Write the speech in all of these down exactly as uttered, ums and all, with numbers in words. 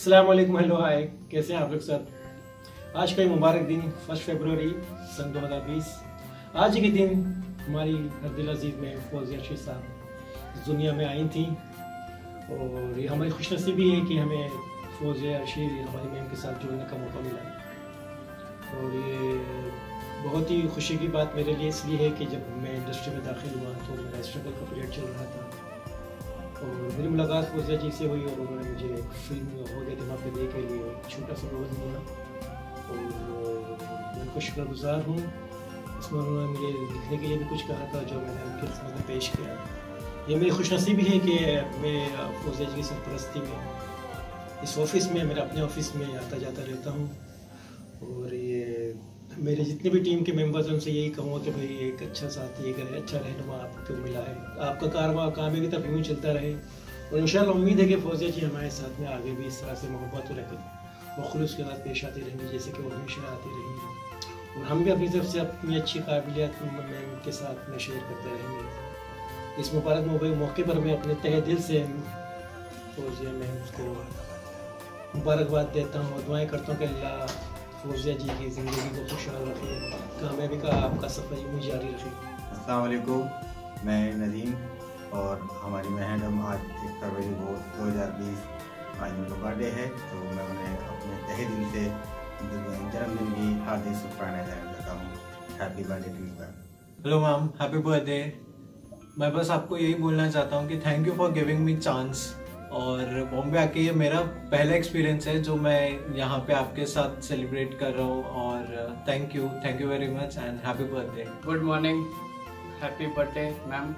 अस्सलाम वालेकुम, hello hi, कैसे हैं आप लोग सब। आज का ये मुबारक दिन फर्स्ट फरवरी सन दो हज़ार बीस। आज के दिन हमारी हरदिल अजीज़ में फौजिया अर्शी साहब इस दुनिया में आई थी और ये हमारी खुशनसीबी है कि हमें फौजिया अर्शी हमारी मैम के साथ जुड़ने का मौका मिला। और ये बहुत ही खुशी की बात मेरे लिए इसलिए है कि जब मैं इंडस्ट्री में दाखिल हुआ तो मेरा स्ट्रगल का पीरियड चल रहा था और मेरी मुलाकात फौजिया जी से हुई और उन्होंने मुझे एक फिल्म हो गए दिमाग में दे के लिए एक छोटा सा रोल दिया और मैं उनको शुक्रगुजार हूँ। इसमें उन्होंने मुझे लिखने के लिए भी कुछ कहा था जो मैंने उनके सामने पेश किया। ये मेरी खुशनसीबी है कि मैं फौजिया जी की सरपरस्ती में इस ऑफिस में मेरे अपने ऑफिस में आता जाता रहता हूँ और ये मेरे जितने भी टीम के मेंबर्स हैं उनसे यही कहूँगा कि भाई एक अच्छा साथी एक अच्छा रहनुमा आपको मिला है, आपका कारवा कामयाबी तक यूँ चलता रहे और इंशाल्लाह उम्मीद है कि फौजिया जी हमारे साथ में आगे भी इस तरह से मोहब्बत रखकर बखुलूस के साथ पेश आती रहेंगी जैसे कि वो हमेशा आती रहेंगी और हम भी अपनी तरफ से अपनी अच्छी काबिलियत मैम के साथ में शेयर करते रहेंगे। इस मुबारक मौके पर मैं अपने तहे दिल से फौजिया मैम को मुबारकबाद देता हूँ और दुआएँ करता हूँ कि अल्लाह फौजिया जी की ज़िंदगी को खुशहाल रखे, कामयाबी का आपका सफ़र यूँ जारी रखे। अस्सलाम वालेकुम, मैं नदीम और हमारी मैडम आज एक फरवरी को दो हज़ार बीस आज उनका बर्थडे है तो मैं उन्हें अपने तहे दिल से जन्मदिन की हार्दिक शुभकामनाएं देना चाहता हूँ। Happy birthday to you ma'am. Hello ma'am, happy birthday. मैं बस आपको यही बोलना चाहता हूँ कि thank you for giving me chance और बॉम्बे आके ये मेरा पहला एक्सपीरियंस है जो मैं यहाँ पे आपके साथ सेलिब्रेट कर रहा हूँ और thank you thank you very much and happy birthday. Good morning, happy birthday ma'am.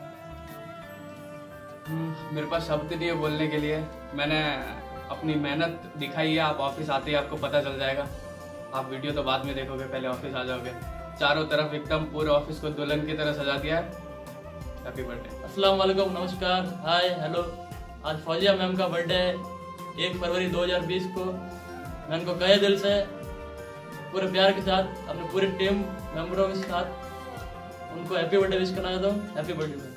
मेरे पास शब्द नहीं है बोलने के लिए, मैंने अपनी मेहनत दिखाई है। आप ऑफिस आते ही आपको पता चल जाएगा, आप वीडियो तो बाद में देखोगे, पहले ऑफिस आ जाओगे। चारों तरफ एकदम पूरे ऑफिस को दुल्हन की तरह सजा दिया है। Happy birthday. अस्सलाम वालेकुम, नमस्कार, हाय, हेलो। आज फौजिया मैम का बर्थडे है एक फरवरी दो हज़ार बीस को। मैं उनको कहे दिल से पूरे प्यार के साथ अपने पूरी टीम मेंबरों के साथ उनको हैप्पी बर्थडे विश करना चाहता हूँ। Happy birthday ma'am.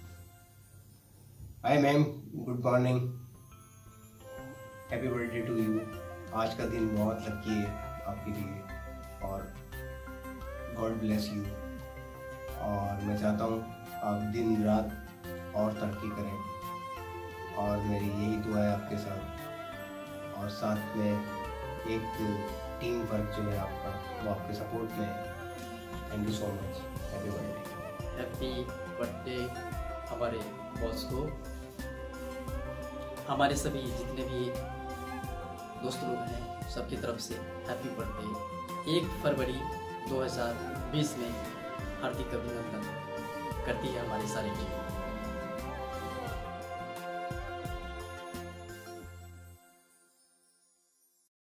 Hi ma'am, good morning, happy birthday to you. आज का दिन बहुत लकी है आपके लिए और गॉड ब्लेस यू। और मैं चाहता हूँ आप दिन रात और तरक्की करें और मेरी यही दुआ है आपके साथ। और साथ में एक टीम वर्क जो है आपका वो आपके सपोर्ट में है। Thank you so much, happy birthday. Happy birthday हमारे बॉस को, हमारे सभी जितने भी दोस्त लोग हैं सबकी तरफ से हैप्पी बर्थडे। एक फरवरी दो हज़ार बीस में हार्दिक अभिनंदन करती है हमारी सारी टीम।